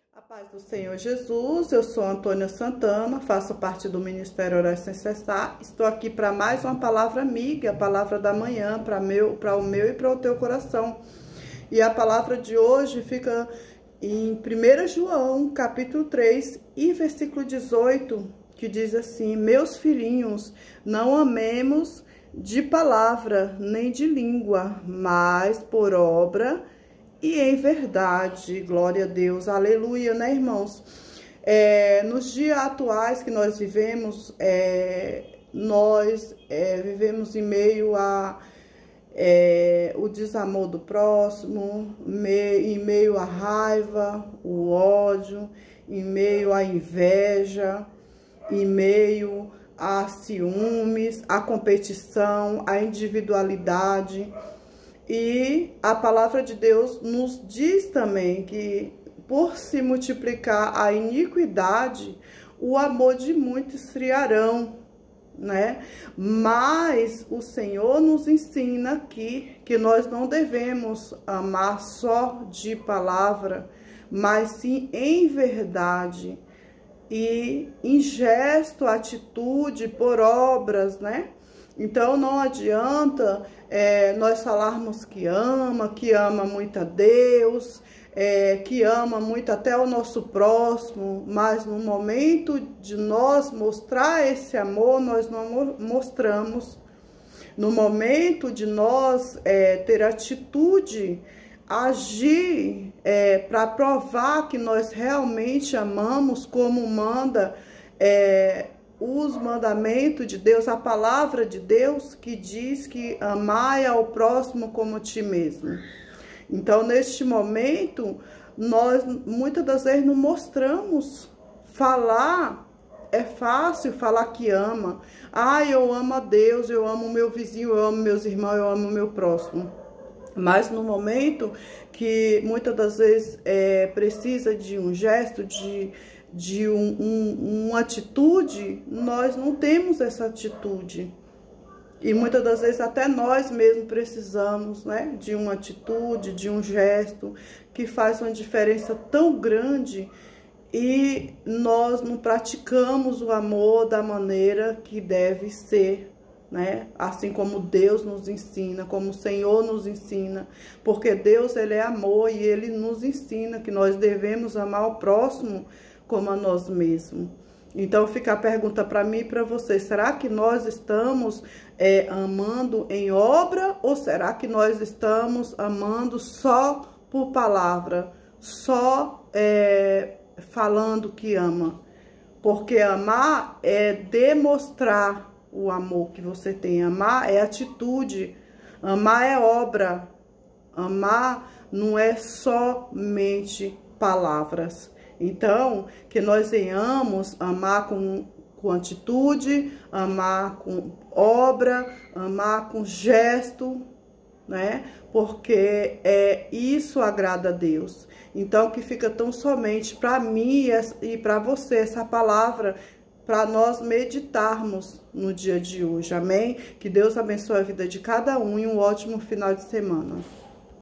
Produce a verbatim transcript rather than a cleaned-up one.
A paz do Senhor Jesus, eu sou Antônia Santana, faço parte do Ministério Orar Sem Cessar. Estou aqui para mais uma palavra amiga, a palavra da manhã, para meu, para o meu e para o teu coração. E a palavra de hoje fica em primeiro João, capítulo três, e versículo dezoito, que diz assim: meus filhinhos, não amemos de palavra nem de língua, mas por obra e em verdade. Glória a Deus, aleluia, né, irmãos? É, nos dias atuais que nós vivemos, é, nós é, vivemos em meio a é, o desamor do próximo, me, em meio à raiva, o ódio, em meio à inveja, em meio a ciúmes, a competição, a individualidade. E a palavra de Deus nos diz também que, por se multiplicar a iniquidade, o amor de muitos esfriarão, né? Mas o Senhor nos ensina aqui que nós não devemos amar só de palavra, mas sim em verdade e em gesto, atitude, por obras, né? Então não adianta é, nós falarmos que ama, que ama muito a Deus, é, que ama muito até o nosso próximo, mas no momento de nós mostrar esse amor, nós não mostramos. No momento de nós é, ter atitude, agir é, para provar que nós realmente amamos, como manda é, os mandamentos de Deus, a palavra de Deus, que diz que amai ao próximo como a ti mesmo. Então, neste momento, nós muitas das vezes não mostramos. Falar é fácil, falar que ama. Ah, eu amo a Deus, eu amo o meu vizinho, eu amo meus irmãos, eu amo o meu próximo. Mas no momento que muitas das vezes é, precisa de um gesto, de de um, um, uma atitude, nós não temos essa atitude. E muitas das vezes até nós mesmos precisamos, né, de uma atitude, de um gesto que faz uma diferença tão grande, e nós não praticamos o amor da maneira que deve ser, né? Assim como Deus nos ensina, como o Senhor nos ensina, porque Deus, ele é amor, e ele nos ensina que nós devemos amar o próximo como a nós mesmos. Então fica a pergunta para mim e para você: será que nós estamos é, amando em obra, ou será que nós estamos amando só por palavra, só é, falando que ama? Porque amar é demonstrar o amor que você tem, amar é atitude, amar é obra, amar não é somente palavras. Então, que nós venhamos amar com, com atitude, amar com obra, amar com gesto, né? Porque é, isso agrada a Deus. Então, que fica tão somente para mim e para você essa palavra, para nós meditarmos no dia de hoje, amém? Que Deus abençoe a vida de cada um e um ótimo final de semana.